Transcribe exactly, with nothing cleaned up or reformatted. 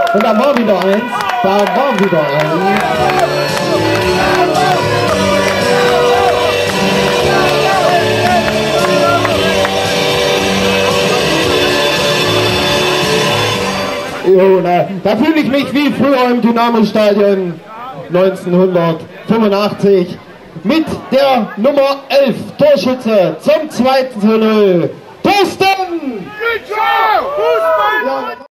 Und da war wieder eins. Da war wieder eins. Jo, na, da fühle ich mich wie früher im Dynamo-Stadion neunzehnhundertfünfundachtzig mit der Nummer elf Torschütze zum zweiten zu null. Thorsten! Ja.